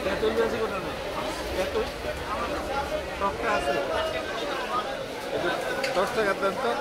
তেঁতুল বেশি কোটা নেই তেঁতুল টকটা আছে 10 টাকার দেন তো